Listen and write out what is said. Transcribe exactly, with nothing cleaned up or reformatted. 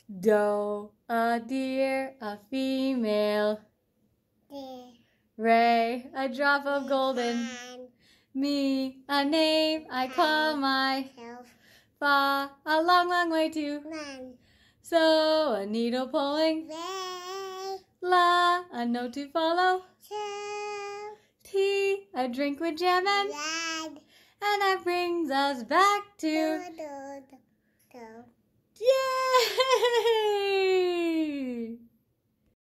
Doe, a deer, a female. Deer. Ray, a drop of golden. Me, a name I call myself. Fa, a long, long way to Man. So, a needle pulling. Ray. La, a note to follow. Two. Tea, a drink with jam and Red. And that brings us back to Do, do, do, do. Yay!